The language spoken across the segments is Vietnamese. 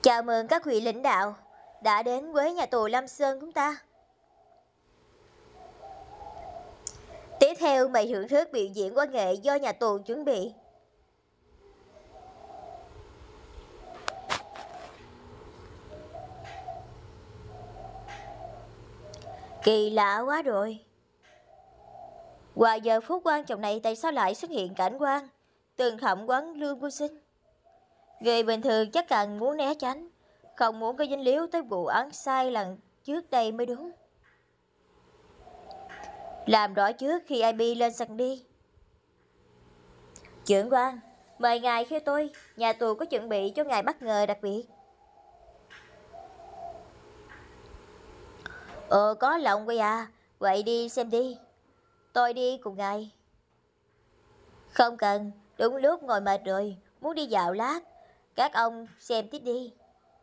Chào mừng các vị lãnh đạo đã đến với nhà tù Lam Sơn chúng ta. Tiếp theo mời thưởng thức biểu diễn văn nghệ do nhà tù chuẩn bị. Kỳ lạ quá rồi. Qua giờ phút quan trọng này tại sao lại xuất hiện cảnh quan tường thẩm quán Lương Vô Sinh? Người bình thường chắc cần muốn né tránh, không muốn có dính líu tới vụ án sai lần trước đây mới đúng. Làm rõ trước khi IB lên sân đi. Trưởng quan, mời ngài theo tôi, nhà tù có chuẩn bị cho ngài bất ngờ đặc biệt. Có lòng vậy à, vậy đi xem đi. Tôi đi cùng ngài. Không cần, đúng lúc ngồi mệt rồi, muốn đi dạo lát. Các ông xem tiếp đi.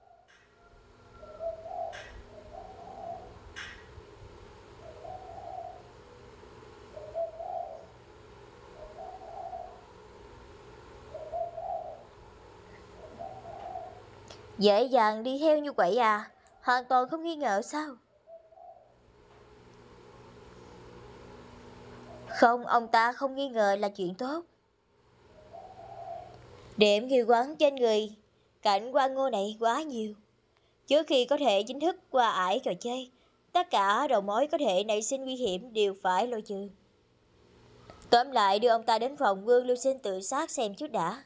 Dễ dàng đi theo như vậy à, hoàn toàn không nghi ngờ sao? Không, ông ta không nghi ngờ là chuyện tốt. Điểm ghi quán trên người cảnh quan ngô này quá nhiều. Trước khi có thể chính thức qua ải trò chơi, tất cả đầu mối có thể nảy sinh nguy hiểm đều phải lôi trừ. Tóm lại đưa ông ta đến phòng Vương Lưu Sinh tự sát xem chút đã.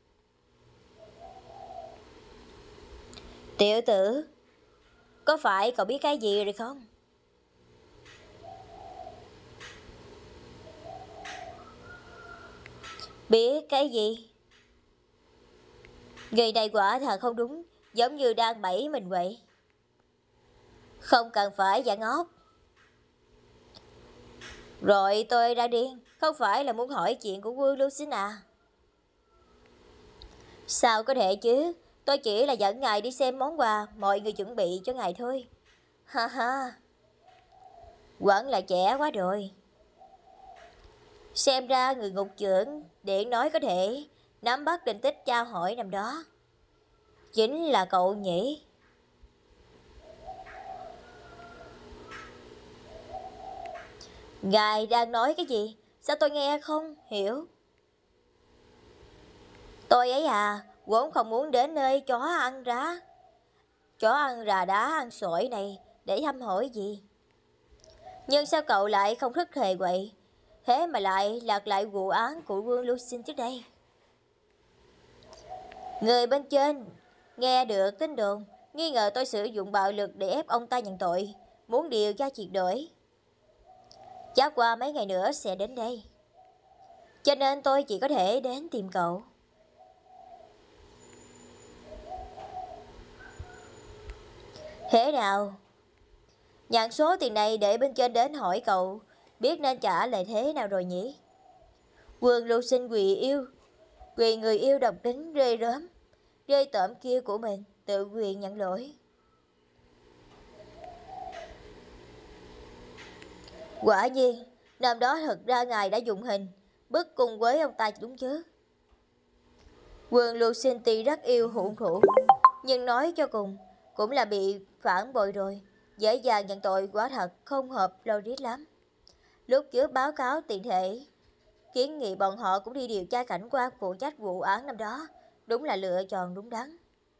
Tiểu tử, có phải cậu biết cái gì rồi không? Biết cái gì? Người này quả thật không đúng, giống như đang bẫy mình vậy. Không cần phải giả ngốc. Rồi tôi đã điên, không phải là muốn hỏi chuyện của Vương Lưu Sinh à? Sao có thể chứ, tôi chỉ là dẫn ngài đi xem món quà mọi người chuẩn bị cho ngài thôi. Ha ha, vẫn là trẻ quá rồi. Xem ra người ngục trưởng điện nói có thể nắm bắt tình tích trao hỏi năm đó. Chính là cậu nhỉ? Ngài đang nói cái gì? Sao tôi nghe không hiểu? Tôi ấy à, vốn không muốn đến nơi chó ăn rá. Chó ăn rà đá ăn sỏi này để thăm hỏi gì. Nhưng sao cậu lại không thức thề vậy? Thế mà lại lạc lại vụ án của Vương Lưu Sinh trước đây. Người bên trên nghe được tin đồn, nghi ngờ tôi sử dụng bạo lực để ép ông ta nhận tội, muốn điều tra triệt đổi. Chắc qua mấy ngày nữa sẽ đến đây. Cho nên tôi chỉ có thể đến tìm cậu. Thế nào? Nhận số tiền này để bên trên đến hỏi cậu, biết nên trả lời thế nào rồi nhỉ? Vương Lưu Sinh quỳ người yêu độc tính rơi rớm, rơi tởm kia của mình, tự quyền nhận lỗi. Quả nhiên, năm đó thật ra ngài đã dụng hình, bức cùng với ông ta đúng chứ? Vương Lưu Sinh tuy rất yêu hưởng thụ, nhưng nói cho cùng, cũng là bị phản bội rồi, dễ dàng nhận tội quả thật không hợp logic lắm. Lúc trước báo cáo tiện thể, kiến nghị bọn họ cũng đi điều tra cảnh quan phụ trách vụ án năm đó, đúng là lựa chọn đúng đắn.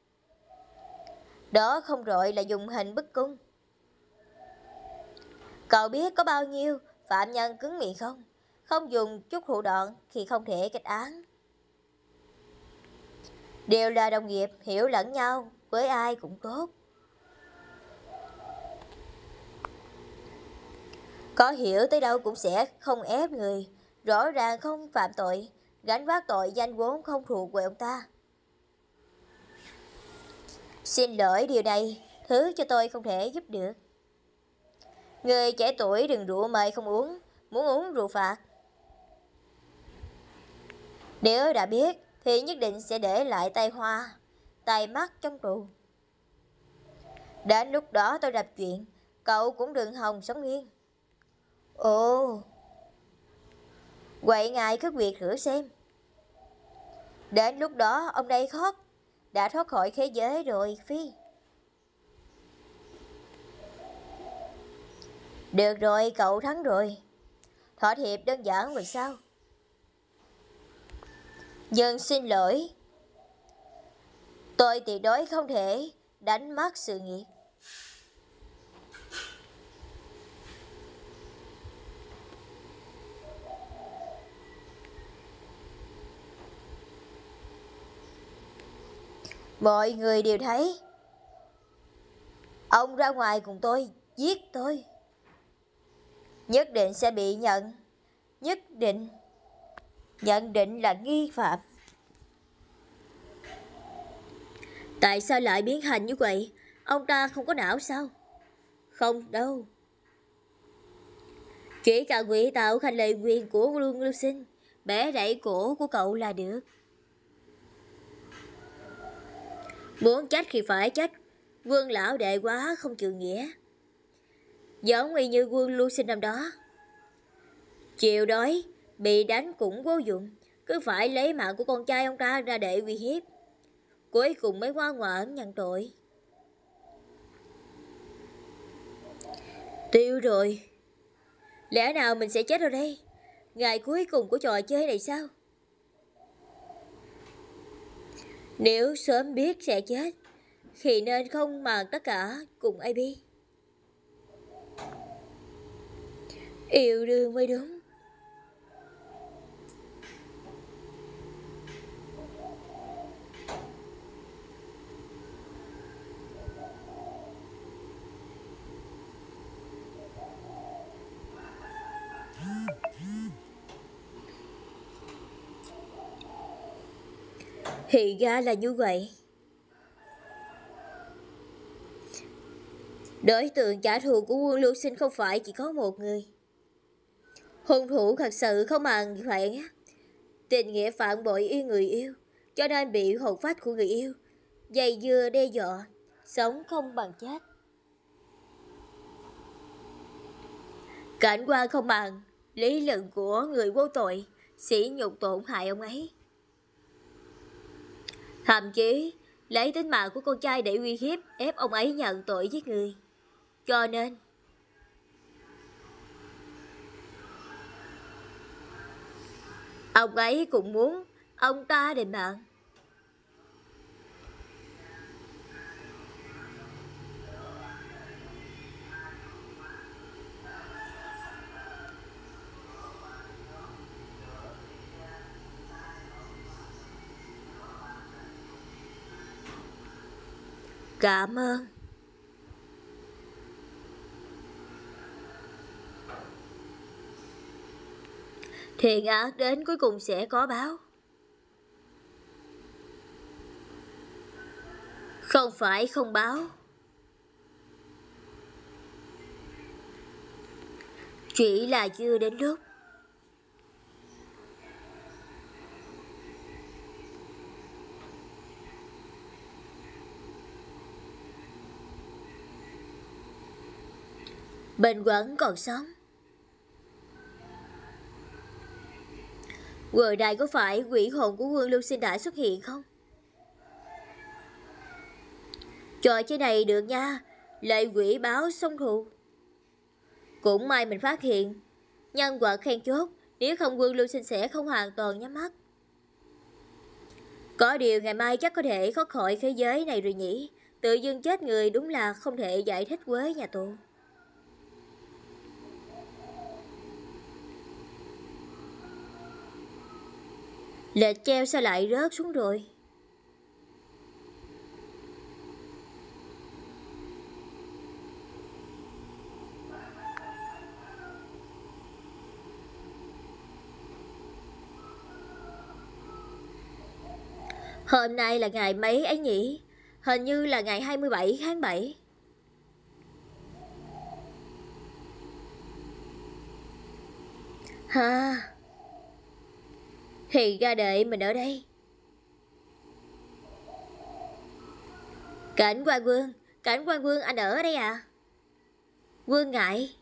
Đó không gọi là dùng hình bức cung. Cậu biết có bao nhiêu phạm nhân cứng miệng không? Không dùng chút thủ đoạn thì không thể kết án. Đều là đồng nghiệp, hiểu lẫn nhau, với ai cũng tốt. Có hiểu tới đâu cũng sẽ không ép người, rõ ràng không phạm tội, gánh vác tội danh vốn không thuộc về ông ta. Xin lỗi điều này, thứ cho tôi không thể giúp được. Người trẻ tuổi đừng rượu mời không uống, muốn uống rượu phạt. Nếu đã biết thì nhất định sẽ để lại tai hoa, tai mắt trong tù. Đến lúc đó tôi đập chuyện, cậu cũng đừng hòng sống yên. Ồ, vậy ngài cứ việc thử xem. Đến lúc đó ông đây khóc, đã thoát khỏi thế giới rồi, Phi. Được rồi, cậu thắng rồi. Thỏa hiệp đơn giản vậy sao? Nhưng xin lỗi, tôi tuyệt đối không thể đánh mất sự nghiệp. Mọi người đều thấy. Ông ra ngoài cùng tôi, giết tôi. Nhất định sẽ bị nhận định là nghi phạm. Tại sao lại biến thành như vậy? Ông ta không có não sao? Không đâu. Chỉ cần quỷ tạo thành lời quyền của Vương Lưu Sinh, bẻ gãy cổ của cậu là được. Muốn trách thì phải trách Vương lão đệ quá không chịu nghĩa. Giống như Vương Lưu Sinh năm đó. Chịu đói, bị đánh cũng vô dụng, cứ phải lấy mạng của con trai ông ta ra để uy hiếp. Cuối cùng mới ngoan ngoãn nhận tội. Tiêu rồi. Lẽ nào mình sẽ chết ở đây? Ngày cuối cùng của trò chơi này sao? Nếu sớm biết sẽ chết thì nên không màng tất cả cùng AB. Yêu đương mới đúng. Thì ra là như vậy. Đối tượng trả thù của Quân Lưu Sinh không phải chỉ có một người. Hung thủ thật sự không màng phản tình nghĩa phản bội yêu người yêu, cho nên bị hồn phách của người yêu dày dưa đe dọa, sống không bằng chết. Cảnh quan không màng lý luận của người vô tội, sỉ nhục tổn hại ông ấy. Thậm chí lấy tính mạng của con trai để uy hiếp ép ông ấy nhận tội giết người. Cho nên ông ấy cũng muốn ông ta đền mạng. Cảm ơn. Thiện ác đến cuối cùng sẽ có báo. Không phải không báo. Chỉ là chưa đến lúc. Bình vẫn còn sống. Vừa này có phải quỷ hồn của Vương Lưu Sinh đã xuất hiện không? Trò chơi này được nha. Lệ quỷ báo sông thù. Cũng may mình phát hiện nhân vật khen chốt. Nếu không Vương Lưu Sinh sẽ không hoàn toàn nhắm mắt. Có điều ngày mai chắc có thể thoát khỏi thế giới này rồi nhỉ. Tự dưng chết người đúng là không thể giải thích với nhà tù. Lệch treo sao lại rớt xuống rồi? Hôm nay là ngày mấy ấy nhỉ? Hình như là ngày 27 tháng 7. Ha. Thì ra đợi mình ở đây. Cảnh quan Vương anh ở đây à? Vương ngại.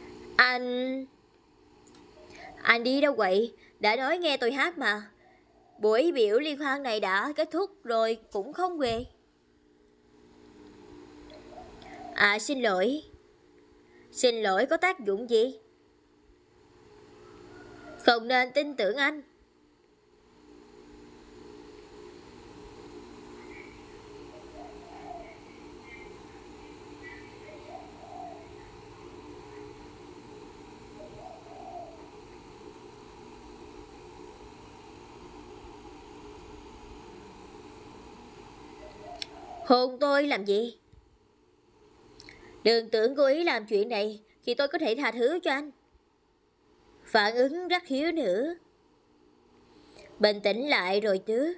Anh đi đâu vậy? Đã nói nghe tôi hát mà. Buổi biểu liên hoan này đã kết thúc rồi cũng không về. À xin lỗi. Xin lỗi có tác dụng gì? Không nên tin tưởng anh. Hôn tôi làm gì? Đừng tưởng cố ý làm chuyện này thì tôi có thể tha thứ cho anh. Phản ứng rất hiếu nữa. Bình tĩnh lại rồi chứ.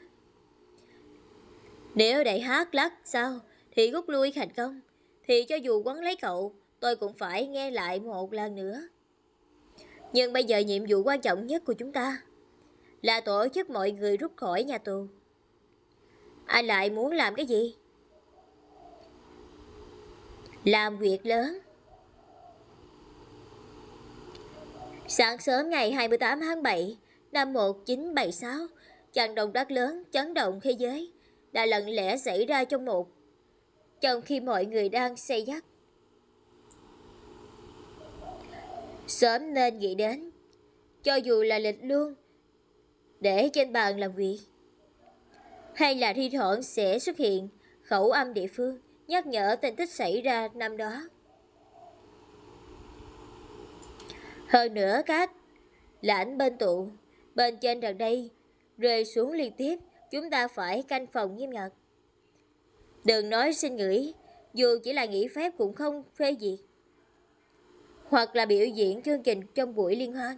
Nếu đại hát lắc sao thì rút lui thành công, thì cho dù quấn lấy cậu, tôi cũng phải nghe lại một lần nữa. Nhưng bây giờ nhiệm vụ quan trọng nhất của chúng ta là tổ chức mọi người rút khỏi nhà tù. Anh lại muốn làm cái gì? Làm việc lớn. Sáng sớm ngày 28 tháng 7 năm 1976, trận động đất lớn chấn động thế giới đã lặng lẽ xảy ra trong khi mọi người đang say giấc. Sớm nên nghĩ đến, cho dù là lịch luôn để trên bàn làm việc, hay là thi thoảng sẽ xuất hiện khẩu âm địa phương nhắc nhở tin tức xảy ra năm đó. Hơn nữa các lãnh bên tụ bên trên gần đây rơi xuống liên tiếp, chúng ta phải canh phòng nghiêm ngặt. Đừng nói xin nghỉ, dù chỉ là nghỉ phép cũng không phê duyệt. Hoặc là biểu diễn chương trình trong buổi liên hoan.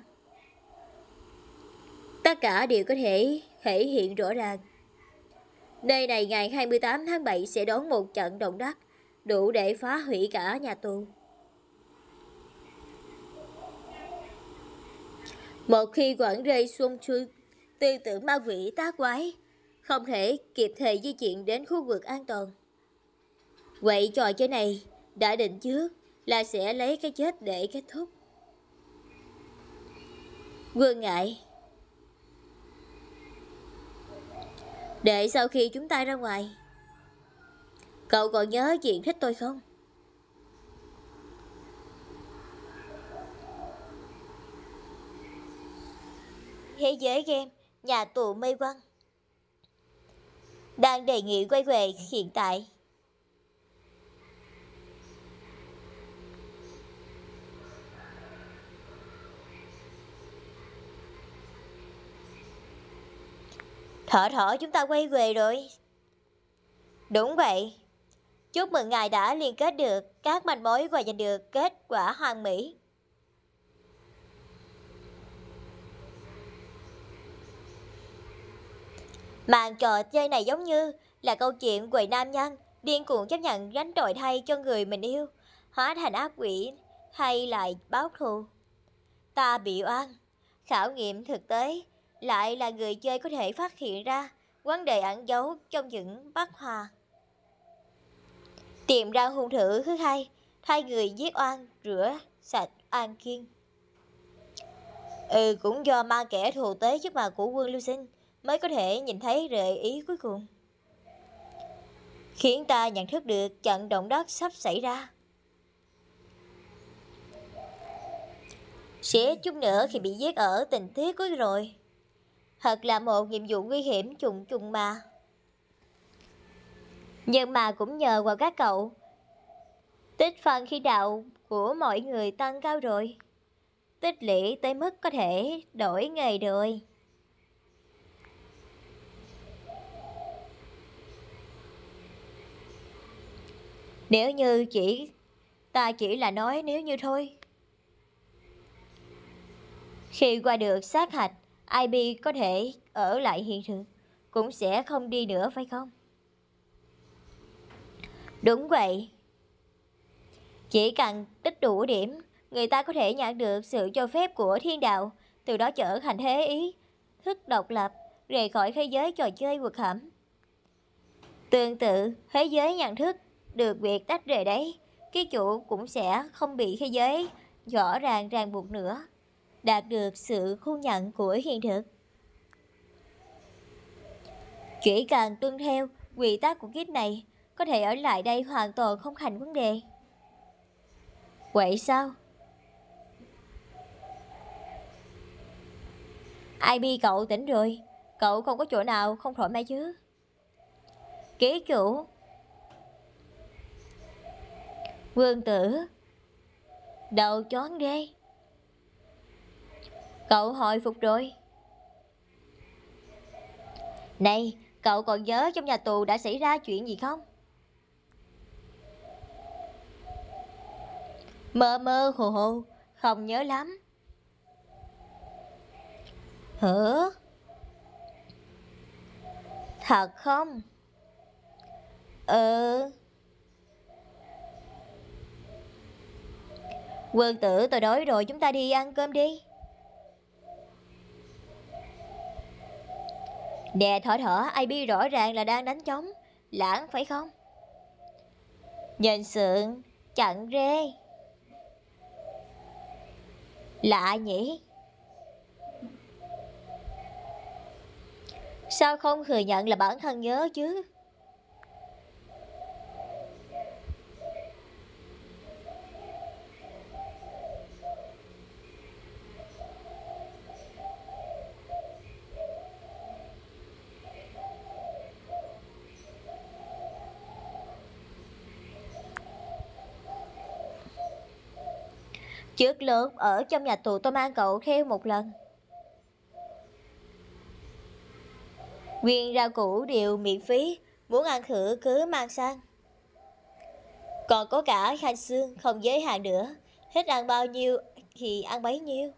Tất cả đều có thể thể hiện rõ ràng. Nơi này ngày 28 tháng 7 sẽ đón một trận động đất đủ để phá hủy cả nhà tù. Một khi quẩn rơi xuông xuôi, tư tưởng ma quỷ tác quái, không thể kịp thời di chuyển đến khu vực an toàn. Vậy trò chơi này đã định trước là sẽ lấy cái chết để kết thúc. Vương ngại. Để sau khi chúng ta ra ngoài, cậu còn nhớ chuyện thích tôi không? Thế giới game nhà tù mây quăng đang đề nghị quay về hiện tại. Thỏ chúng ta quay về rồi. Đúng vậy. Chúc mừng ngài đã liên kết được các manh mối và giành được kết quả hoàn mỹ. Màn trò chơi này giống như là câu chuyện về nam nhân điên cuồng chấp nhận gánh tội thay cho người mình yêu, hóa thành ác quỷ hay lại báo thù. Ta bị oan. Khảo nghiệm thực tế lại là người chơi có thể phát hiện ra vấn đề ẩn giấu trong những bát hòa. Tìm ra hung thủ thứ hai, thay người giết oan, rửa sạch oan kiên. Cũng do ma kẻ thù tới trước mặt của Quân Lưu Sinh mới có thể nhìn thấy gợi ý cuối cùng, khiến ta nhận thức được trận động đất sắp xảy ra. Sẽ chút nữa khi bị giết ở tình tiết cuối rồi. Thật là một nhiệm vụ nguy hiểm trùng mà. Nhưng mà cũng nhờ vào các cậu, tích phần khi đạo của mọi người tăng cao rồi. Tích lũy tới mức có thể đổi nghề rồi. Nếu như ta chỉ là nói nếu như thôi. Khi qua được sát hạch, IB có thể ở lại hiện thực, cũng sẽ không đi nữa phải không? Đúng vậy. Chỉ cần tích đủ điểm, người ta có thể nhận được sự cho phép của thiên đạo, từ đó trở thành thế ý thức độc lập, rời khỏi thế giới trò chơi vực hẩm. Tương tự, thế giới nhận thức được việc tách rời đấy, ký chủ cũng sẽ không bị thế giới rõ ràng ràng buộc nữa, đạt được sự khu nhận của hiện thực. Chỉ cần tuân theo quy tắc của kiếp này, có thể ở lại đây hoàn toàn không thành vấn đề. Vậy sao? IB cậu tỉnh rồi, cậu không có chỗ nào không thoải mái chứ? Ký chủ. Vương tử. Đầu chón ghê. Cậu hồi phục rồi. Này, cậu còn nhớ trong nhà tù đã xảy ra chuyện gì không? Mơ mơ hồ hồ, không nhớ lắm. Hả? Thật không? Ờ... Quân tử, tôi đói rồi, chúng ta đi ăn cơm đi. Nè thở thở, ai biết rõ ràng là đang đánh trống. Lãng phải không? Nhìn sượng, chặn rê. Lạ nhỉ? Sao không thừa nhận là bản thân nhớ chứ? Trước lúc ở trong nhà tù tôi mang cậu theo một lần. Nguyên rau củ đều miễn phí, muốn ăn thử cứ mang sang. Còn có cả khanh xương không giới hạn nữa, thích ăn bao nhiêu thì ăn bấy nhiêu.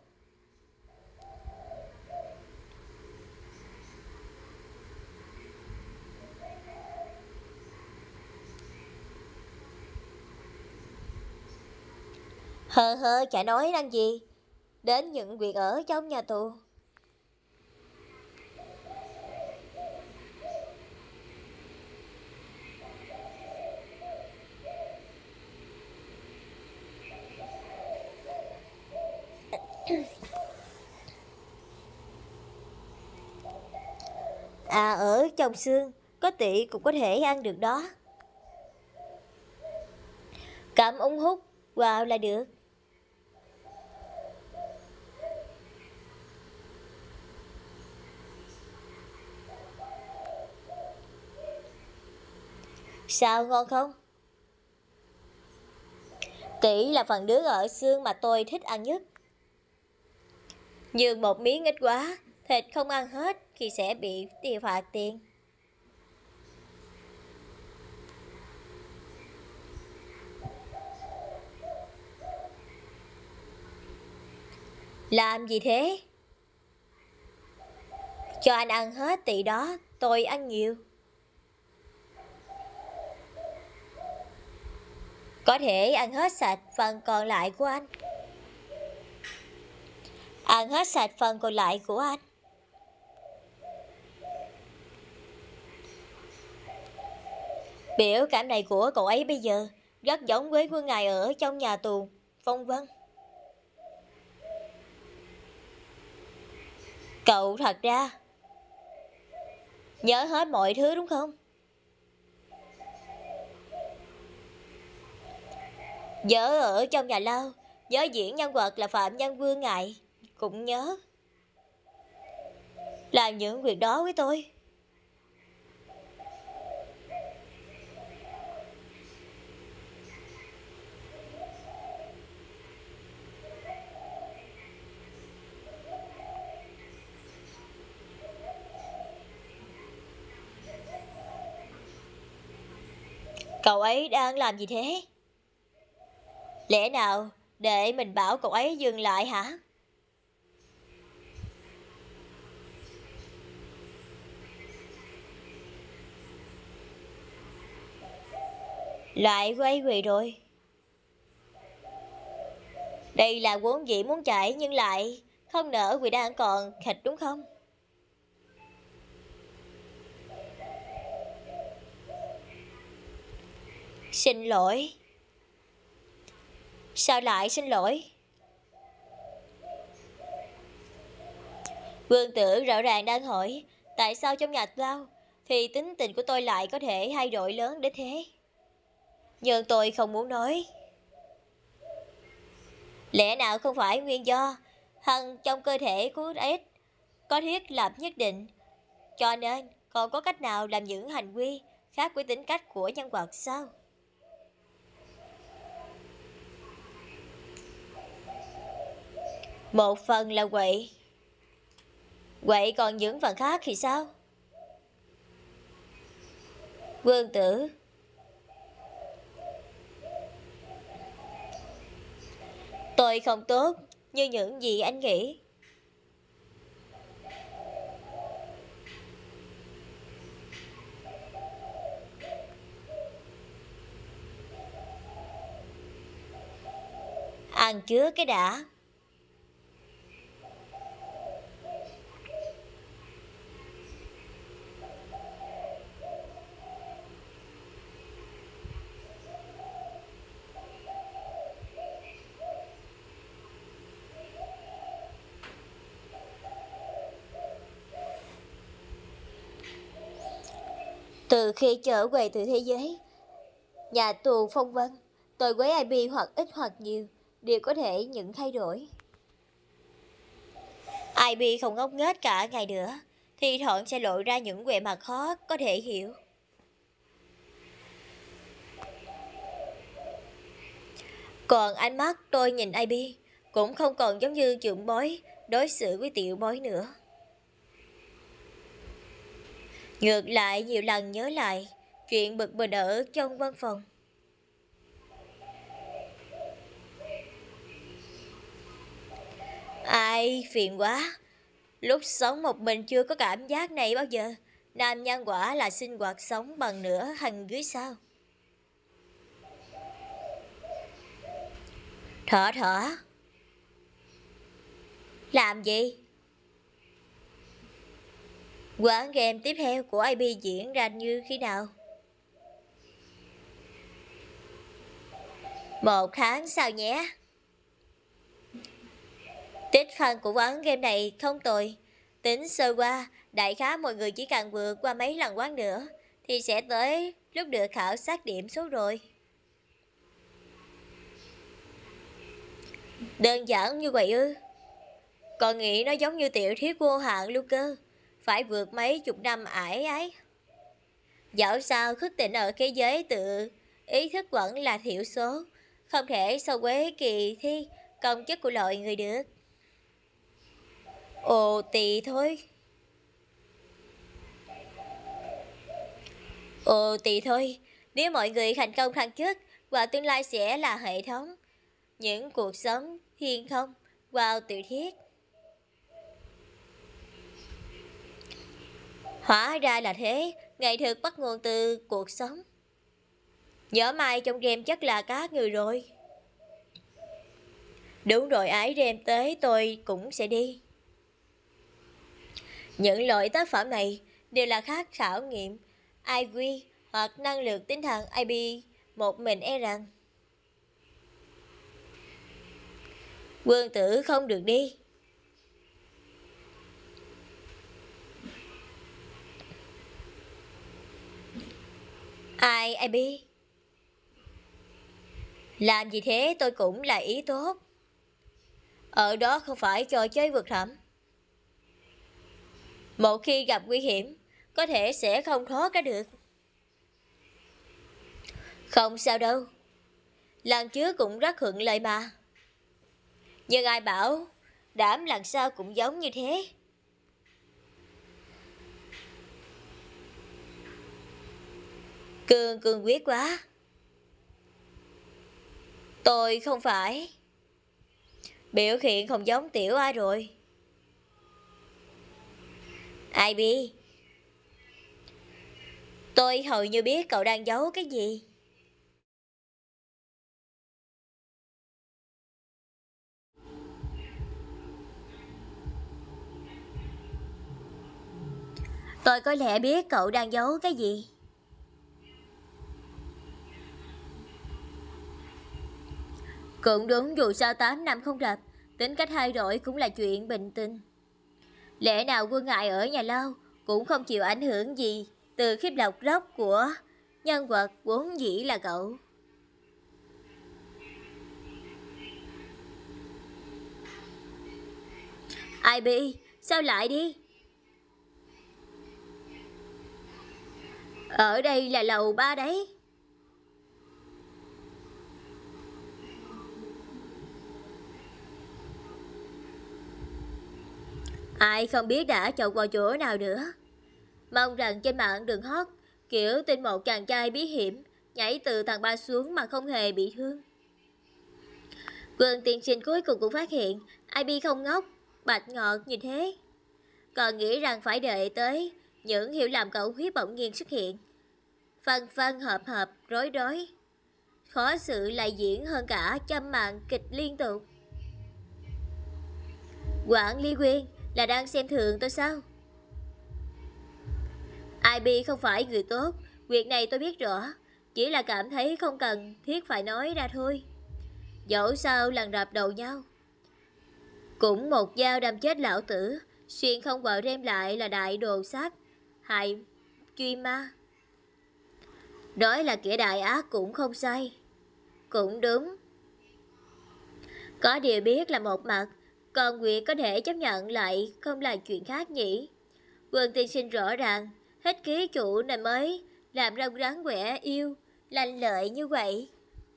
Hơ hơ, chả nói năng gì. Đến những việc ở trong nhà tù. À, ở trong xương, có tỷ cũng có thể ăn được đó. Cảm ống hút vào là được. Sao, ngon không? Tỷ là phần nướng ở xương mà tôi thích ăn nhất. Nhưng một miếng ít quá, thịt không ăn hết thì sẽ bị tiêu phạt tiền. Làm gì thế? Cho anh ăn hết tỷ đó, tôi ăn nhiều. Có thể ăn hết sạch phần còn lại của anh. Ăn hết sạch phần còn lại của anh. Biểu cảm này của cậu ấy bây giờ rất giống với Vương Ngài ở trong nhà tù Phong Vân. Cậu thật ra nhớ hết mọi thứ đúng không? Nhớ ở trong nhà lao, nhớ diễn nhân vật là Phạm Nhân Vương Ngài, cũng nhớ. Làm những việc đó với tôi. Cậu ấy đang làm gì thế? Lẽ nào để mình bảo cậu ấy dừng lại hả? Lại quay về rồi. Đây là vốn dĩ muốn chạy nhưng lại không nỡ vì đang còn thịt đúng không? Xin lỗi. Sao lại xin lỗi? Vương tử rõ ràng đang hỏi tại sao trong nhà lao thì tính tình của tôi lại có thể thay đổi lớn đến thế. Nhưng tôi không muốn nói. Lẽ nào không phải nguyên do hằng trong cơ thể của S có thiết lập nhất định, cho nên còn có cách nào làm những hành vi khác với tính cách của nhân vật sao? Một phần là vậy. Vậy còn những phần khác thì sao? Vương Tử, tôi không tốt như những gì anh nghĩ. Ăn trước cái đã. Từ khi trở về từ thế giới nhà tù phong vân, tôi với IB hoặc ít hoặc nhiều đều có thể những thay đổi. IB không ngốc nghếch cả ngày nữa, thì thoảng sẽ lộ ra những vẻ mặt khó có thể hiểu. Còn ánh mắt tôi nhìn IB cũng không còn giống như trưởng bối đối xử với tiểu bối nữa. Ngược lại nhiều lần nhớ lại chuyện bực mình ở trong văn phòng. Ai phiền quá. Lúc sống một mình chưa có cảm giác này bao giờ. Nam nhân quả là sinh hoạt sống bằng nửa hành dưới sao. Thở thở. Làm gì? Quán game tiếp theo của IB diễn ra như khi nào? 1 tháng sau nhé. Tích phân của quán game này không tồi. Tính sơ qua, đại khá mọi người chỉ cần vượt qua mấy lần quán nữa thì sẽ tới lúc được khảo sát điểm số rồi. Đơn giản như vậy ư? Còn nghĩ nó giống như tiểu thuyết vô hạn luôn cơ. Phải vượt mấy chục năm ải ấy. Dẫu sao thức tỉnh ở thế giới tự ý thức vẫn là thiểu số, không thể so với kỳ thi công chức của loại người được. Ồ tì thôi. Ồ tì thôi. Nếu mọi người thành công thăng chức và tương lai sẽ là hệ thống những cuộc sống hiên không. Wow tiểu thiết. Hóa ra là thế. Nghệ thực bắt nguồn từ cuộc sống. Nhớ mai trong game chắc là các người rồi. Đúng rồi ái game tới tôi cũng sẽ đi. Những loại tác phẩm này đều là khác khảo nghiệm IQ hoặc năng lực tinh thần IB một mình e rằng. Vương Tử không được đi. Ai IB? Làm gì thế tôi cũng là ý tốt. Ở đó không phải trò chơi vượt thẳm. Một khi gặp nguy hiểm, có thể sẽ không thoát ra được. Không sao đâu. Lần trước cũng rất thuận lợi mà. Nhưng ai bảo đảm lần sau cũng giống như thế. Cường quyết quá. Tôi không phải. Biểu hiện không giống tiểu ai rồi. Ai bi? Tôi hầu như biết cậu đang giấu cái gì. Tôi có lẽ biết cậu đang giấu cái gì. Cũng đúng, dù sao 8 năm không gặp, tính cách thay đổi cũng là chuyện bình thường. Lẽ nào Quân ngại ở nhà lâu cũng không chịu ảnh hưởng gì từ khiếp độc rốc của nhân vật vốn dĩ là cậu. Ivy, sao lại đi? Ở đây là lầu 3 đấy. Ai không biết đã chọc vào chỗ nào nữa. Mong rằng trên mạng đừng hot kiểu tin một chàng trai bí hiểm nhảy từ tầng 3 xuống mà không hề bị thương. Vương tiên sinh cuối cùng cũng phát hiện Ivy không ngốc, bạch ngọt như thế. Còn nghĩ rằng phải đợi tới những hiểu lầm cậu huyết bỗng nhiên xuất hiện. Phân phân hợp hợp, rối rối. Khó xử lại diễn hơn cả trăm màn kịch liên tục. Quản lý Quyên là đang xem thường tôi sao? Ivy không phải người tốt, việc này tôi biết rõ. Chỉ là cảm thấy không cần thiết phải nói ra thôi. Dẫu sao lần đập đầu nhau, cũng một dao đâm chết lão tử. Xuyên không vào đem lại là đại đồ sát hại truy ma. Nói là kẻ đại ác cũng không sai. Cũng đúng. Có điều biết là một mặt, còn Nguyệt có thể chấp nhận lại không là chuyện khác nhỉ. Vương tiên sinh rõ ràng hết ký chủ nên mới làm ra rắn quẻ yêu lanh lợi như vậy.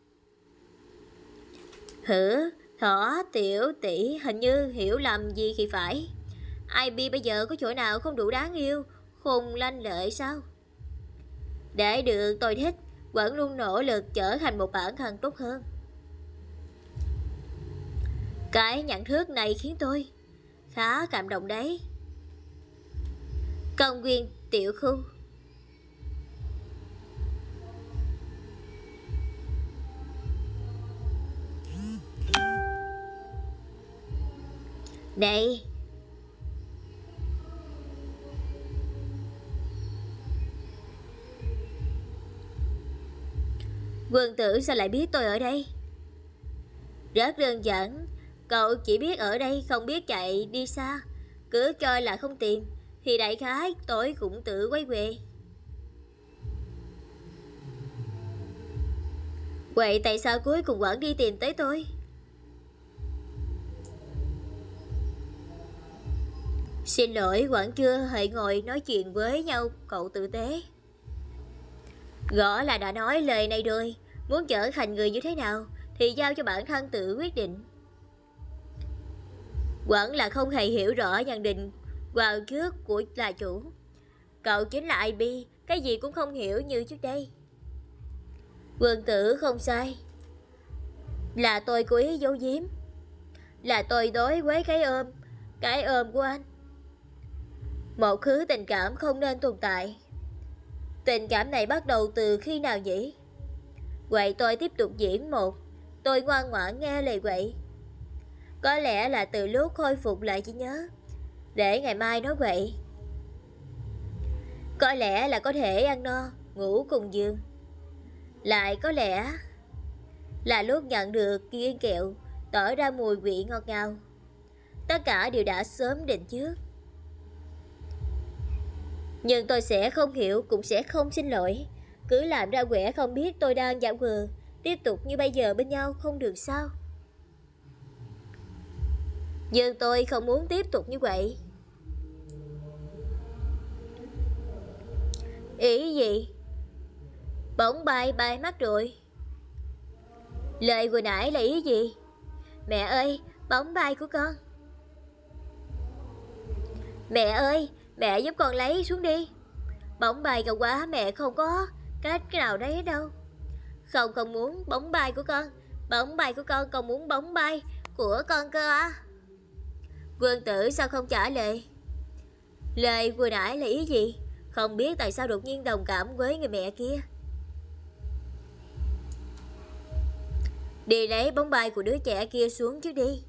Thỏ tiểu tỷ hình như hiểu lầm gì thì phải. Ivy bây giờ có chỗ nào không đủ đáng yêu, khùng lanh lợi sao? Để được tôi thích, vẫn luôn nỗ lực trở thành một bản thân tốt hơn. Cái nhận thức này khiến tôi khá cảm động đấy. Công viên tiểu khu. Này, Vương tử sao lại biết tôi ở đây? Rất đơn giản, cậu chỉ biết ở đây không biết chạy đi xa. Cứ cho là không tìm thì đại khái tôi cũng tự quay về. Vậy tại sao cuối cùng vẫn đi tìm tới tôi? Xin lỗi, vẫn chưa hề ngồi nói chuyện với nhau, cậu tử tế. Rõ là đã nói lời này rồi. Muốn trở thành người như thế nào thì giao cho bản thân tự quyết định. Vẫn là không hề hiểu rõ nhận định vào trước của là chủ. Cậu chính là Ivy, cái gì cũng không hiểu như trước đây. Vương tử không sai. Là tôi cố ý giấu giếm. Là tôi đối với cái ôm của anh. Một thứ tình cảm không nên tồn tại. Tình cảm này bắt đầu từ khi nào nhỉ? Vậy tôi tiếp tục diễn một. Tôi ngoan ngoãn nghe lời vậy. Có lẽ là từ lúc khôi phục lại trí nhớ, để ngày mai nói vậy. Có lẽ là có thể ăn no, ngủ cùng giường. Lại có lẽ là lúc nhận được viên kẹo tỏ ra mùi vị ngọt ngào. Tất cả đều đã sớm định trước. Nhưng tôi sẽ không hiểu, cũng sẽ không xin lỗi. Cứ làm ra vẻ không biết tôi đang giả vờ. Tiếp tục như bây giờ bên nhau không được sao? Nhưng tôi không muốn tiếp tục như vậy. Ý gì? Bỗng bay mắt rồi. Lời vừa nãy là ý gì? Mẹ ơi, bóng bay của con. Mẹ ơi, mẹ giúp con lấy xuống đi. Bóng bay cao quá, mẹ không có cách nào đấy đâu. Không muốn bóng bay của con. Bóng bay của con còn muốn bóng bay của con cơ à? Vương tử sao không trả lời? Lời vừa nãy là ý gì? Không biết tại sao đột nhiên đồng cảm với người mẹ kia. Đi lấy bóng bay của đứa trẻ kia xuống trước đi.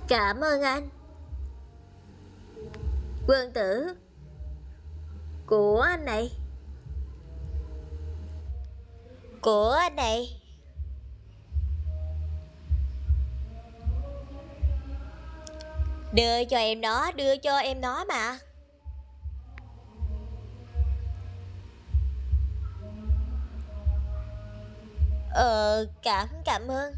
Cảm ơn anh. Quân tử. Của anh này. Của anh này. Đưa cho em nó, đưa cho em nó mà. Cảm ơn.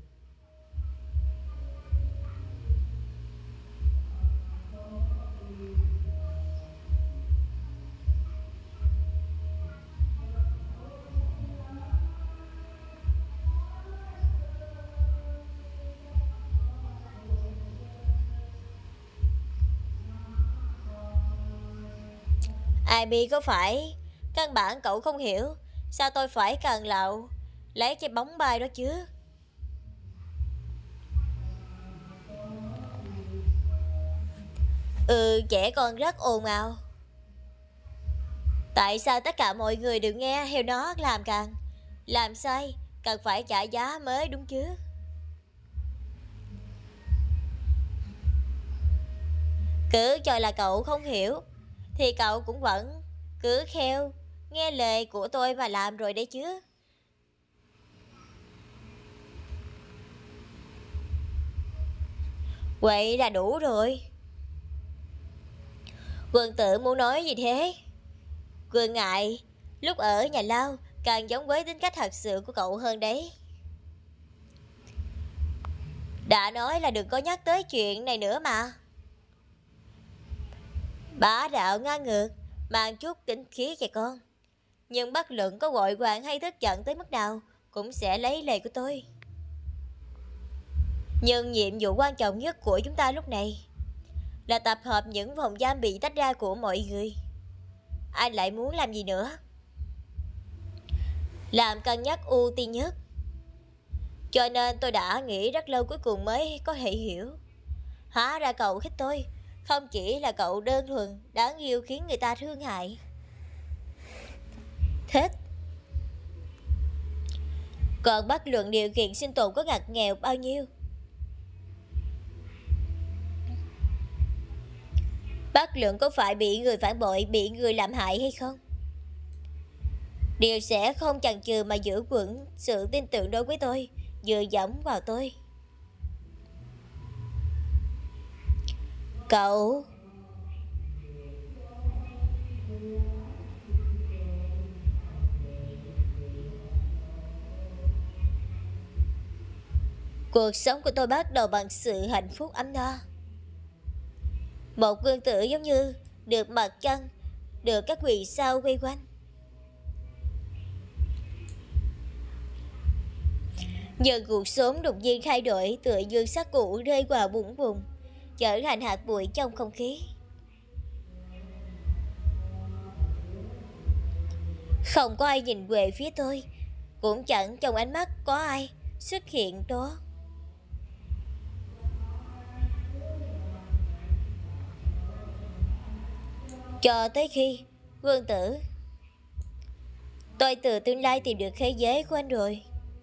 Ai bi có phải căn bản cậu không hiểu sao tôi phải cần lậu lấy cái bóng bay đó chứ? Trẻ con rất ồn ào. Tại sao tất cả mọi người đều nghe theo nó làm càng làm sai, cần phải trả giá mới đúng chứ? Cứ cho là cậu không hiểu thì cậu cũng vẫn cứ theo nghe lời của tôi mà làm rồi đấy chứ. Vậy là đủ rồi. Quân tử muốn nói gì thế? Quân ngại lúc ở nhà lao càng giống với tính cách thật sự của cậu hơn đấy. Đã nói là đừng có nhắc tới chuyện này nữa mà. Bá đạo ngang ngược, mang chút tính khí trẻ con. Nhưng bất luận có vội vàng hay tức giận tới mức nào cũng sẽ lấy lời của tôi. Nhưng nhiệm vụ quan trọng nhất của chúng ta lúc này là tập hợp những phòng giam bị tách ra của mọi người. Anh lại muốn làm gì nữa? Làm cân nhắc ưu tiên nhất. Cho nên tôi đã nghĩ rất lâu cuối cùng mới có thể hiểu. Hóa ra cậu thích tôi không chỉ là cậu đơn thuần đáng yêu khiến người ta thương hại. Thích. Còn bất luận điều kiện sinh tồn có ngặt nghèo bao nhiêu, bất luận có phải bị người phản bội, bị người làm hại hay không, đều sẽ không chần chừ mà giữ vững sự tin tưởng đối với tôi, dựa dẫm vào tôi. Cậu. Cuộc sống của tôi bắt đầu bằng sự hạnh phúc ấm no. Một vương tử giống như được mặt trăng, được các vì sao quay quanh. Nhưng cuộc sống đột nhiên thay đổi, tựa như xác cũ rơi vào bụng vùng, trở thành hạt bụi trong không khí. Không có ai nhìn về phía tôi, cũng chẳng trong ánh mắt có ai xuất hiện đó. Cho tới khi, vương tử, tôi từ tương lai tìm được thế giới của anh rồi.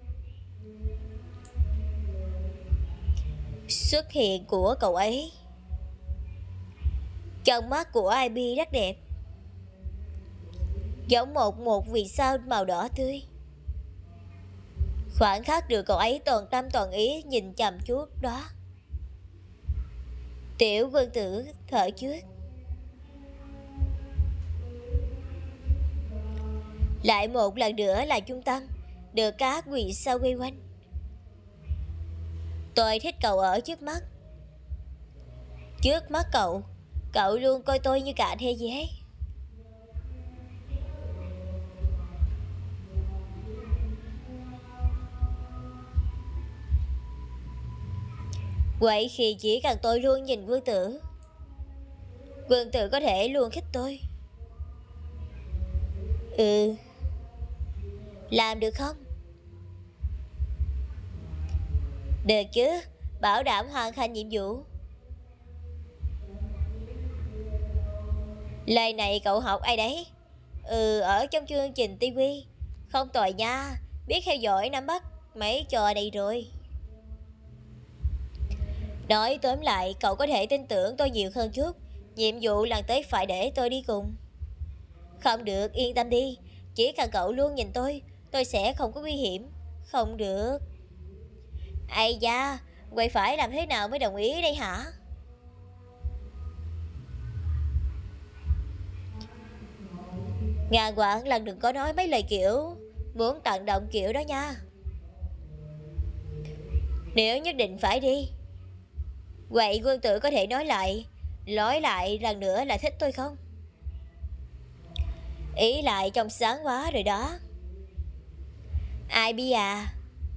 Xuất hiện của cậu ấy trong mắt của Ivy rất đẹp, giống một vì sao màu đỏ tươi. Khoảnh khắc được cậu ấy toàn tâm toàn ý nhìn chăm chút đó. Tiểu vương tử thở trước. Lại một lần nữa là trung tâm, được các vì sao quay quanh. Tôi thích cậu ở trước mắt. Trước mắt cậu, cậu luôn coi tôi như cả thế giới. Vậy khi chỉ cần tôi luôn nhìn vương tử có thể luôn thích tôi. Làm được không? Được chứ, bảo đảm hoàn thành nhiệm vụ. Lời này cậu học ai đấy? Ở trong chương trình TV. Không tồi nha, biết theo dõi nắm bắt mấy trò này rồi. Nói tóm lại, cậu có thể tin tưởng tôi nhiều hơn chút. Nhiệm vụ lần tới phải để tôi đi cùng. Không được, yên tâm đi. Chỉ cần cậu luôn nhìn tôi sẽ không có nguy hiểm. Không được. Ây da, vậy phải làm thế nào mới đồng ý đây hả? Ngàn vạn lần đừng có nói mấy lời kiểu muốn tận động kiểu đó nha. Nếu nhất định phải đi, vậy quân tử có thể nói lại lần nữa là thích tôi không? Ý lại trong sáng quá rồi đó. Ai bi à?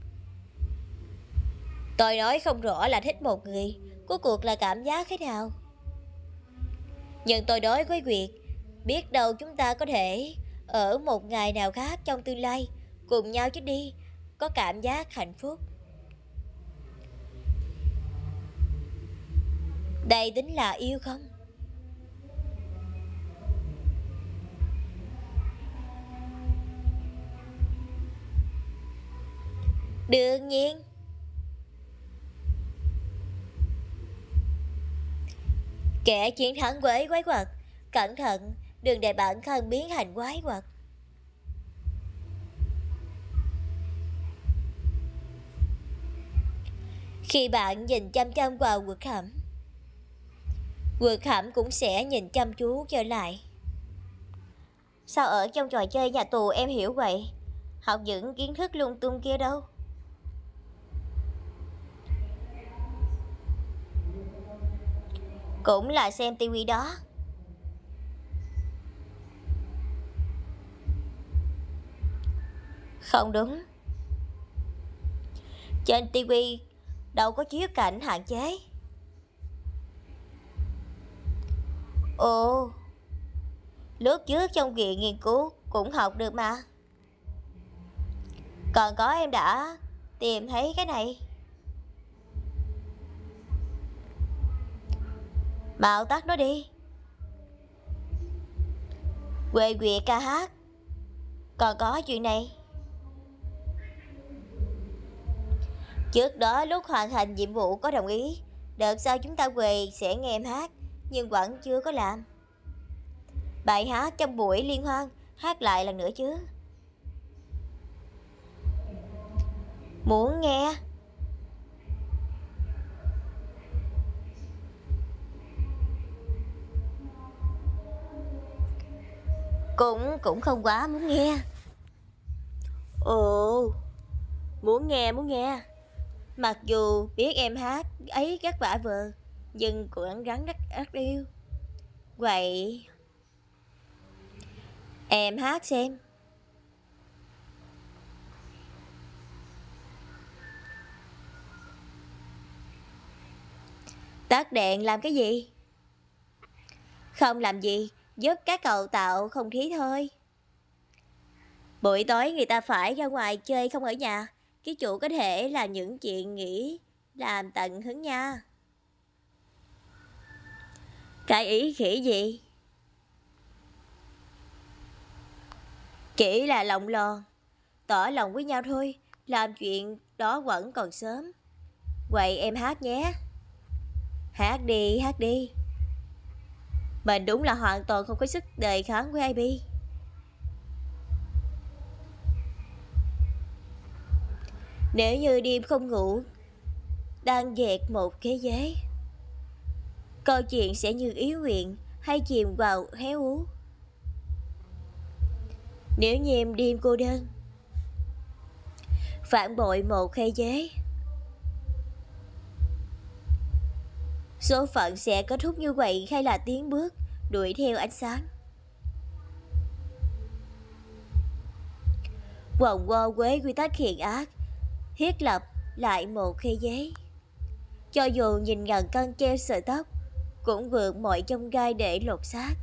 Tôi nói không rõ là thích một người, cuối cuộc là cảm giác thế nào? Nhưng tôi đối với Nguyệt, biết đâu chúng ta có thể ở một ngày nào khác trong tương lai cùng nhau chứ đi, có cảm giác hạnh phúc. Đây tính là yêu không? Đương nhiên. Kẻ chiến thắng với quái vật, cẩn thận, đừng để bản thân biến thành quái vật. Khi bạn nhìn chăm chăm vào Quật Khẩm cũng sẽ nhìn chăm chú trở lại. Sao ở trong trò chơi nhà tù em hiểu vậy? Học những kiến thức lung tung kia đâu. Cũng là xem tivi đó. Không đúng. Trên tivi đâu có chiếu cảnh hạn chế. Ồ, lúc trước trong viện nghiên cứu cũng học được mà. Còn có em đã tìm thấy cái này. Mau tắt nó đi. Quê quệ ca hát. Còn có chuyện này. Trước đó lúc hoàn thành nhiệm vụ có đồng ý đợt sau chúng ta về sẽ nghe em hát, nhưng vẫn chưa có làm. Bài hát trong buổi liên hoan hát lại lần nữa chứ. Muốn nghe. Cũng không quá muốn nghe. Ồ, muốn nghe. Mặc dù biết em hát ấy rất vả vờ, nhưng cũng rắn rất yêu. Vậy em hát xem. Tắt đèn làm cái gì? Không làm gì, giúp các cậu tạo không khí thôi. Buổi tối người ta phải ra ngoài chơi không ở nhà. Ký chủ có thể làm những chuyện nghĩ làm tận hứng nha. Cái ý khỉ gì? Chỉ là lòng lòn, tỏ lòng với nhau thôi. Làm chuyện đó vẫn còn sớm. Vậy em hát nhé. Hát đi, hát đi. Mình đúng là hoàn toàn không có sức đề kháng với AB. Nếu như đêm không ngủ, đang dệt một thế giới, câu chuyện sẽ như ý nguyện hay chìm vào héo ú. Nếu như em đêm cô đơn, phản bội một thế giới, số phận sẽ kết thúc như vậy hay là tiến bước đuổi theo ánh sáng. Vòng vo với quy tắc thiện ác, thiết lập lại một thế giới. Cho dù nhìn ngàn cân treo sợi tóc, cũng vượt mọi chông gai để lột xác.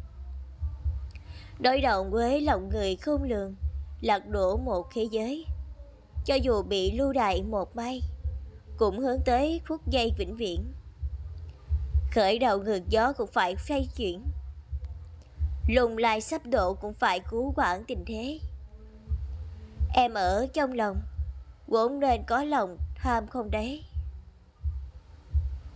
Đối đầu với lòng người không lường, lật đổ một thế giới. Cho dù bị lưu đày một may, cũng hướng tới phút giây vĩnh viễn. Khởi đầu ngược gió cũng phải xoay chuyển, lùng lai sắp độ cũng phải cứu vãn tình thế. Em ở trong lòng, vốn nên có lòng tham không đấy.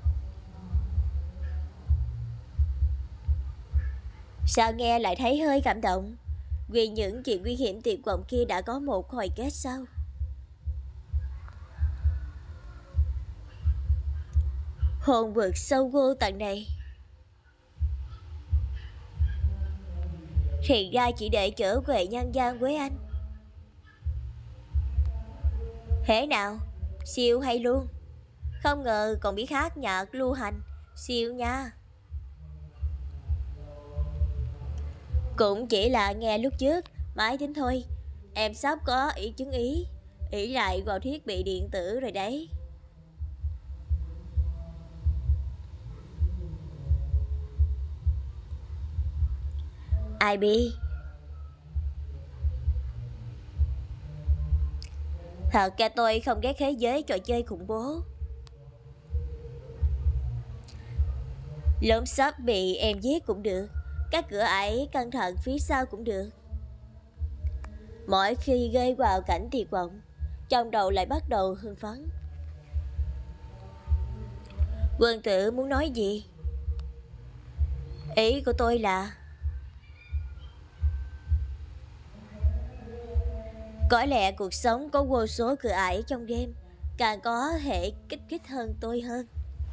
Sao nghe lại thấy hơi cảm động? Vì những chuyện nguy hiểm tuyệt vọng kia đã có một hồi kết sao? Hồn vượt sâu vô tận này thì ra chỉ để trở về nhân gian với anh. Thế nào? Siêu hay luôn? Không ngờ còn biết hát nhạc lưu hành. Siêu nha. Cũng chỉ là nghe lúc trước máy tính thôi. Em sắp có chứng ý lại vào thiết bị điện tử rồi đấy. IB. Thật ra tôi không ghét thế giới trò chơi khủng bố. Lốm xốp bị em giết cũng được. Các cửa ải cẩn thận phía sau cũng được. Mỗi khi rơi vào cảnh tuyệt vọng, trong đầu lại bắt đầu hưng phấn. Quân tử muốn nói gì? Ý của tôi là có lẽ cuộc sống có vô số cửa ải trong game càng có thể kích thích hơn tôi hơn.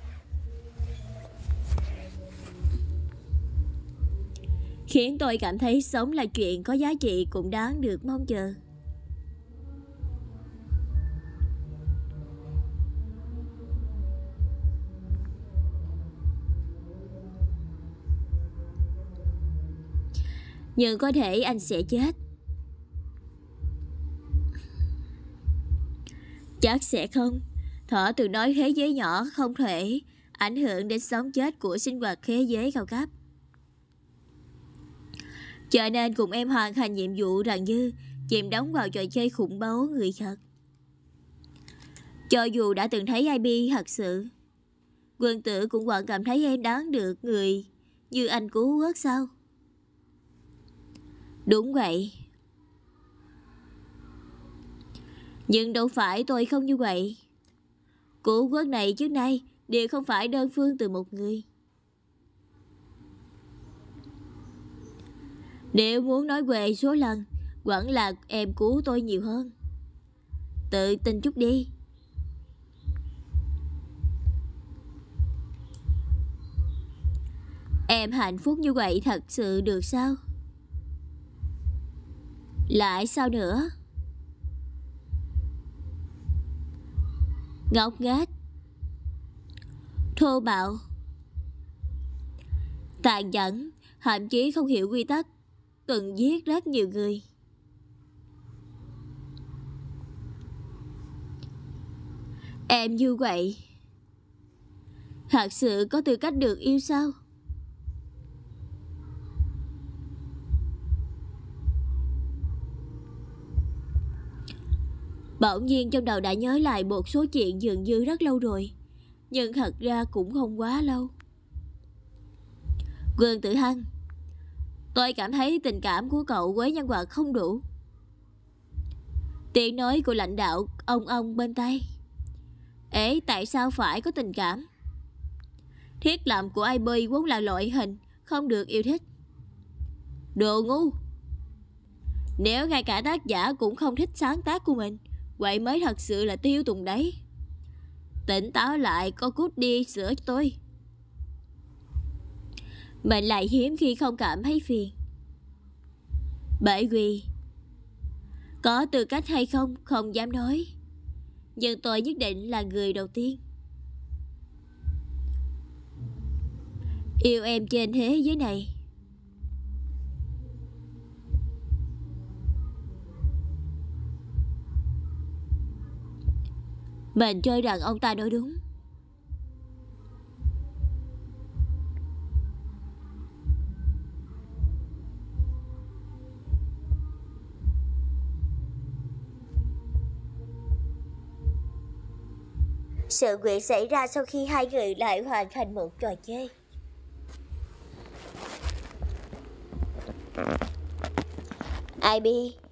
Khiến tôi cảm thấy sống là chuyện có giá trị cũng đáng được mong chờ. Nhưng có thể anh sẽ chết. Chắc sẽ không. Thỏ từ nói thế giới nhỏ không thể ảnh hưởng đến sống chết của sinh vật thế giới cao cấp. Cho nên cùng em hoàn thành nhiệm vụ rằng như chìm đắm vào trò chơi khủng bố người thật. Cho dù đã từng thấy IB thật sự, Quân tử cũng vẫn cảm thấy em đáng được người như anh cứu vớt sao? Đúng vậy. Nhưng đâu phải tôi không như vậy. Cứu vớt này trước nay đều không phải đơn phương từ một người. Nếu muốn nói về số lần, vẫn là em cứu tôi nhiều hơn. Tự tin chút đi. Em hạnh phúc như vậy thật sự được sao? Lại sao nữa? Ngốc nghếch, thô bạo, tàn nhẫn, thậm chí không hiểu quy tắc, cần giết rất nhiều người. Em như vậy thật sự có tư cách được yêu sao? Bỗng nhiên trong đầu đã nhớ lại một số chuyện dường như rất lâu rồi, nhưng thật ra cũng không quá lâu. Vương Tử Hân, tôi cảm thấy tình cảm của cậu với nhân vật không đủ. Tiếng nói của lãnh đạo ông bên tay. Ế, tại sao phải có tình cảm? Thiết lập của IB vốn là loại hình không được yêu thích. Đồ ngu. Nếu ngay cả tác giả cũng không thích sáng tác của mình, vậy mới thật sự là tiêu tùng đấy. Tỉnh táo lại, có cút đi sửa cho tôi. Mình lại hiếm khi không cảm thấy phiền. Bởi vì có tư cách hay không, không dám nói. Nhưng tôi nhất định là người đầu tiên yêu em trên thế giới này. Mình cho rằng ông ta nói đúng. Sự việc xảy ra sau khi hai người lại hoàn thành một trò chơi. IB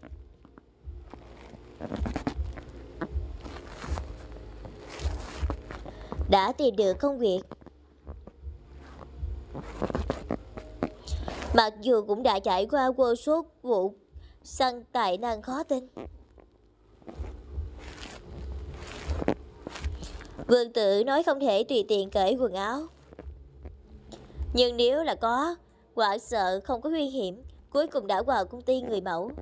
đã tìm được công việc Mặc dù cũng đã trải qua vô số vụ săn tài năng khó tin. Vương Tử nói không thể tùy tiện cởi quần áo. Nhưng nếu là có, quả sợ không có nguy hiểm, cuối cùng đã vào công ty người mẫu.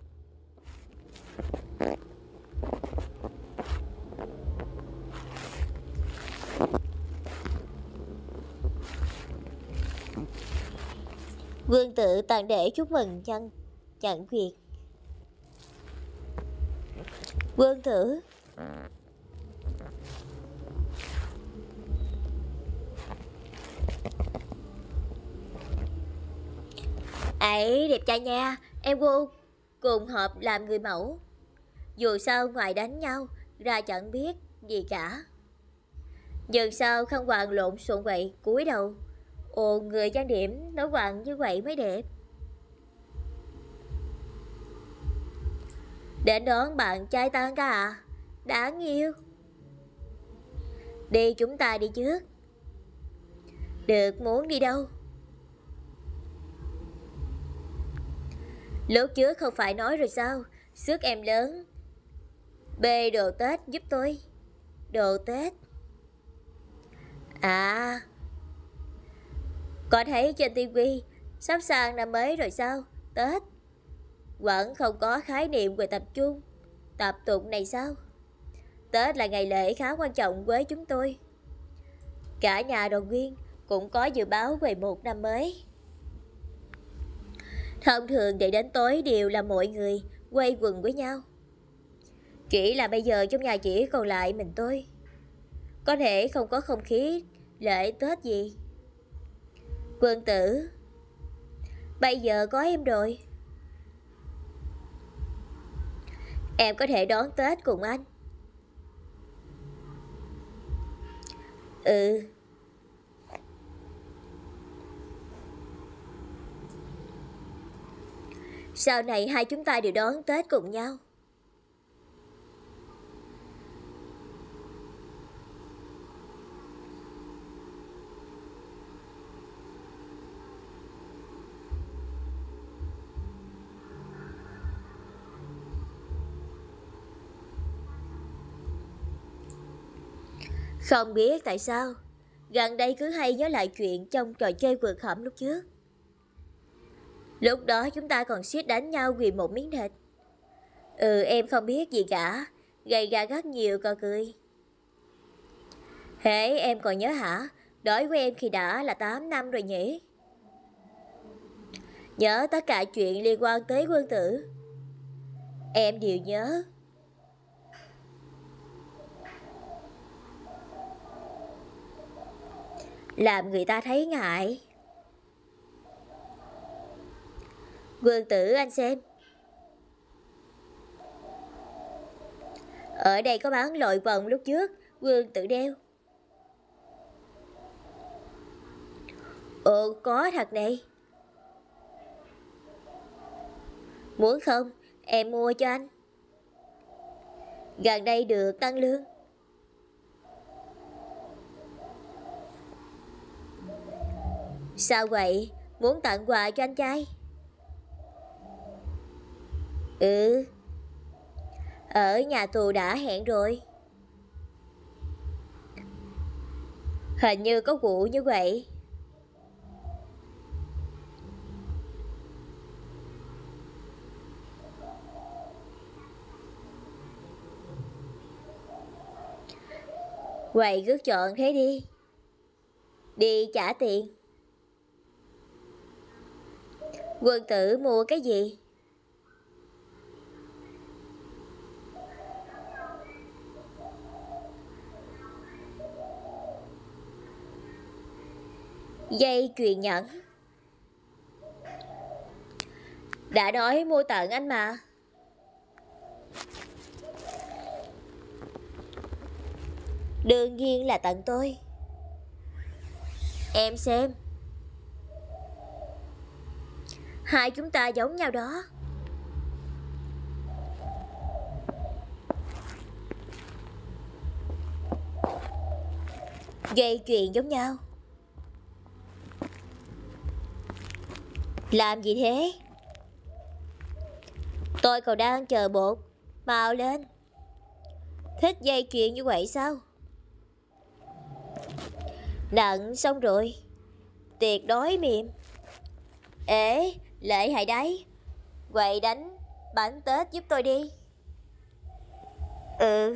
Vương Tử tàn để chúc mừng nhận việc. Vương Tử ấy đẹp trai nha, em vô cùng hợp làm người mẫu. Dù sao ngoài đánh nhau ra chẳng biết gì cả. Nhưng sao khăn quàng lộn xộn vậy, cúi đầu. Ồ, người trang điểm nấu quàng như vậy mới đẹp. Đến đón bạn trai tan ca à? Đáng yêu. Đi, chúng ta đi trước. Được, muốn đi đâu? Lúc trước không phải nói rồi sao? Sức em lớn. Bê đồ Tết giúp tôi. Đồ Tết. À, có thấy trên tivi sắp sang năm mới rồi sao? Tết vẫn không có khái niệm về tập trung, tập tục này sao? Tết là ngày lễ khá quan trọng với chúng tôi. Cả nhà đoàn viên cũng có dự báo về một năm mới. Thông thường để đến tối đều là mọi người quây quần với nhau. Chỉ là bây giờ trong nhà chỉ còn lại mình tôi. Có thể không có không khí lễ Tết gì. Vương Tử, bây giờ có em rồi. Em có thể đón Tết cùng anh. Ừ. Sau này hai chúng ta đều đón Tết cùng nhau. Không biết tại sao gần đây cứ hay nhớ lại chuyện trong trò chơi vượt hẩm lúc trước. Lúc đó chúng ta còn suýt đánh nhau vì một miếng thịt. Ừ, em không biết gì cả. Gầy gà rất nhiều cò cười. Hễ em còn nhớ hả? Đói của em khi đã là 8 năm rồi nhỉ? Nhớ tất cả chuyện liên quan tới Quân Tử. Em đều nhớ. Làm người ta thấy ngại. Vương Tử, anh xem. Ở đây có bán loại vòng lúc trước Vương Tử đeo. Ồ, có thật này. Muốn không? Em mua cho anh. Gần đây được tăng lương. Sao vậy? Muốn tặng quà cho anh trai? Ừ. Ở nhà tù đã hẹn rồi. Hình như có vụ như vậy. Vậy cứ chọn thế đi. Đi trả tiền. Quân Tử mua cái gì? Dây chuyền nhẫn. Đã nói mua tặng anh mà. Đương nhiên là tặng tôi. Em xem. Hai chúng ta giống nhau đó. Dây chuyền giống nhau. Làm gì thế? Tôi còn đang chờ bột. Mau lên. Thích dây chuyền như vậy sao? Nặng xong rồi. Tiệc đói mềm. Ế, Lệ hãy đấy. Quậy đánh bánh Tết giúp tôi đi. Ừ.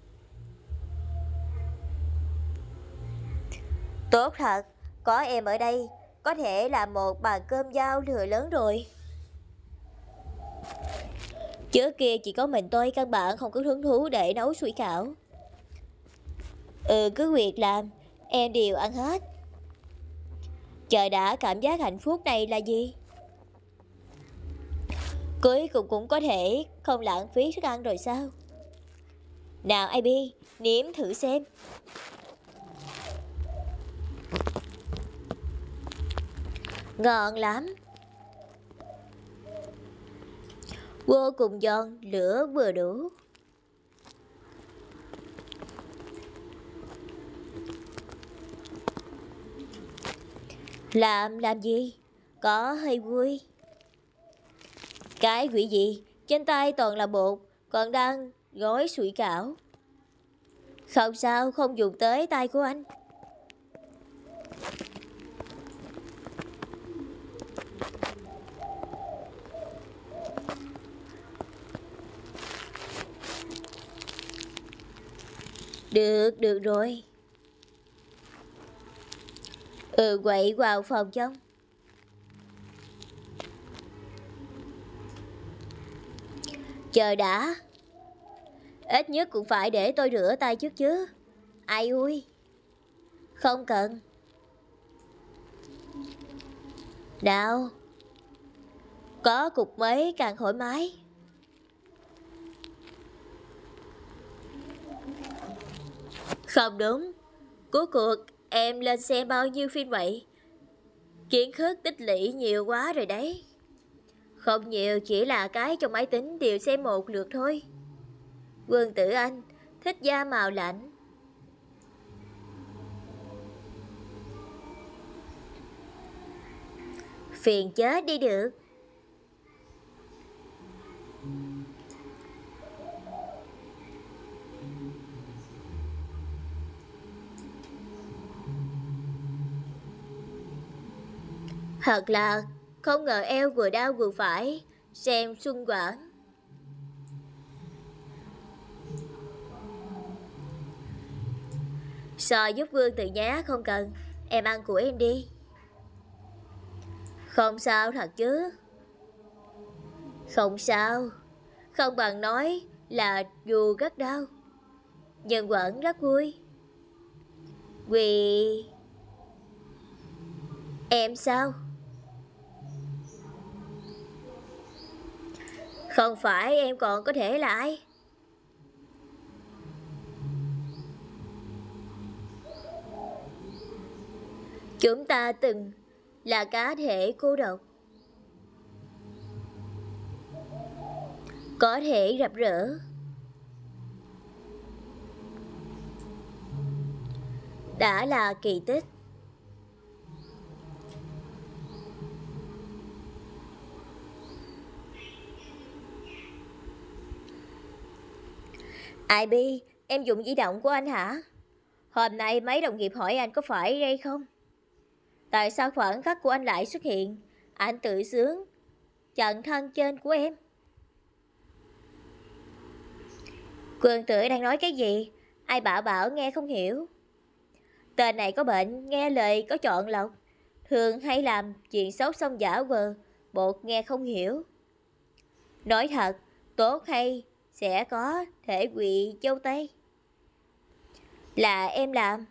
Tốt thật. Có em ở đây có thể làm một bàn cơm dao lửa lớn rồi. Trước kia chỉ có mình tôi căn bản không có hứng thú để nấu sủi cảo. Cứ việc làm, em đều ăn hết. Trời đã, cảm giác hạnh phúc này là gì? Cuối cùng cũng có thể không lãng phí thức ăn rồi sao? Nào AB, nếm thử xem. Ngon lắm. Vô cùng giòn, lửa vừa đủ. Làm gì? Có hơi vui. Cái quỷ gì? Trên tay toàn là bột, còn đang gói sủi cảo. Không sao, không dùng tới tay của anh. Được rồi. Quậy vào phòng trong. Chờ đã. Ít nhất cũng phải để tôi rửa tay trước chứ. Ai ui. Không cần. Nào. Có cục mấy càng thoải mái. Không đúng. Cuối cuộc em lên xem bao nhiêu phim vậy? Kiến thức tích lũy nhiều quá rồi đấy. Không nhiều, chỉ là cái trong máy tính đều xem một lượt thôi. Vương Tử Anh thích da màu lạnh. Phiền chết đi được. Thật là không ngờ eo vừa đau vừa phải. Xem Xuân Quảng. Sò giúp Vương từ nhá, không cần. Em ăn của em đi. Không sao thật chứ. Không sao. Không bằng nói là dù rất đau, nhưng vẫn rất vui. Vì em sao? Không phải em còn có thể là ai? Chúng ta từng là cá thể cô độc, có thể rập rỡ. Đã là kỳ tích. IB, em dùng di động của anh hả? Hôm nay mấy đồng nghiệp hỏi anh có phải đây không? Tại sao khoảnh khắc của anh lại xuất hiện? Anh tự sướng chặn thân trên của em. Quyền tử đang nói cái gì? Ai bảo nghe không hiểu. Tên này có bệnh, nghe lời có chọn lọc. Thường hay làm chuyện xấu xong giả vờ, bột nghe không hiểu. Nói thật, tốt hay sẽ có thể quỵ châu Tây. Là em làm.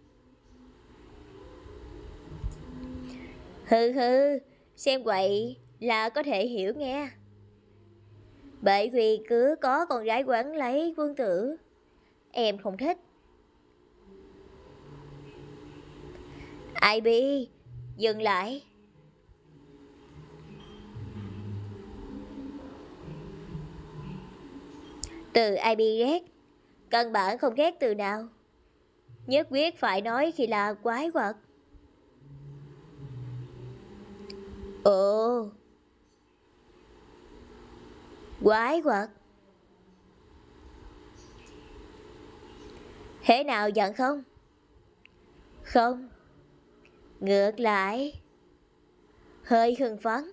Hừ, xem quậy là có thể hiểu nghe. Bởi vì cứ có con gái quấn lấy Vương Tử. Em không thích. IB, dừng lại. Từ IB ghét, căn bản không ghét từ nào. Nhất quyết phải nói khi là quái vật. Ồ, quái quật. Thế nào giận không? Không, ngược lại, hơi hưng phấn.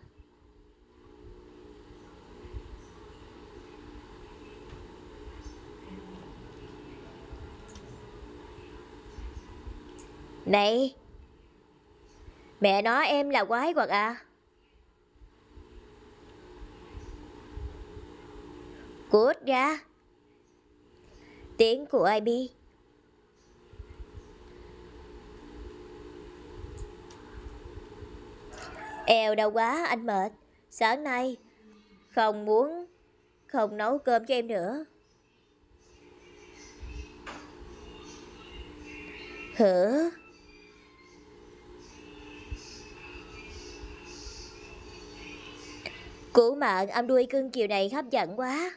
Này, mẹ nói em là quái quật à? Cút ra. Tiếng của IB. Eo đau quá, anh mệt. Sáng nay không nấu cơm cho em nữa. Hử? Cứu mạng ông đuôi cưng chiều này hấp dẫn quá.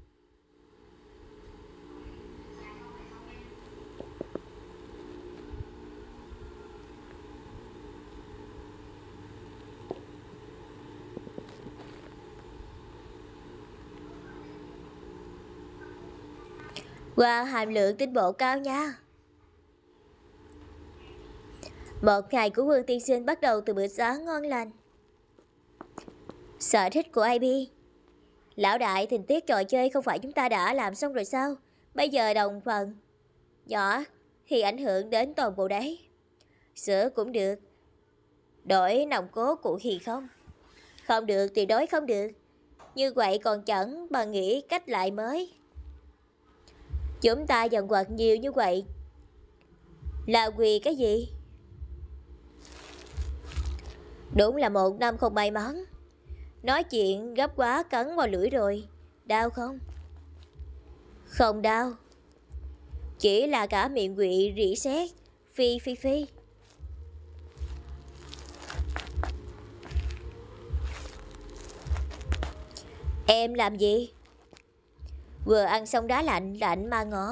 Wow, hàm lượng tinh bột cao nha. Một ngày của Vương tiên sinh bắt đầu từ bữa sáng ngon lành. Sở thích của IB. Lão đại, tình tiết trò chơi không phải chúng ta đã làm xong rồi sao? Bây giờ đồng phần nhỏ thì ảnh hưởng đến toàn bộ đấy. Sữa cũng được. Đổi nòng cốt cụ thì không. Không được, tuyệt đối không được. Như vậy còn chẳng bà nghĩ cách lại mới. Chúng ta dần quật nhiều như vậy là vì cái gì? Đúng là một năm không may mắn. Nói chuyện gấp quá cắn vào lưỡi rồi. Đau không? Không đau. Chỉ là cả miệng quỵ rỉ sét. Phi phi phi. Em làm gì? Vừa ăn xong đá lạnh, lạnh mà ngọt.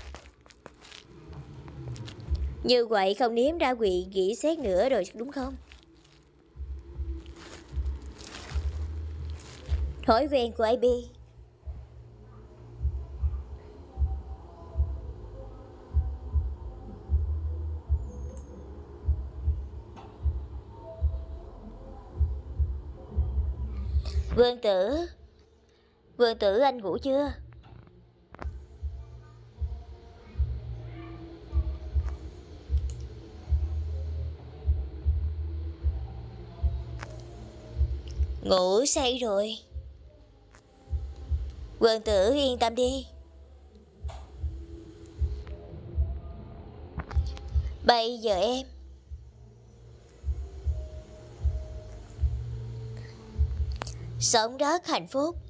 Như vậy không nếm ra vị rỉ sét nữa rồi đúng không? Thói quen của AB. Vương tử. Vương tử, anh ngủ chưa? Ngủ say rồi. Vương tử yên tâm đi. Bây giờ em sống rất hạnh phúc.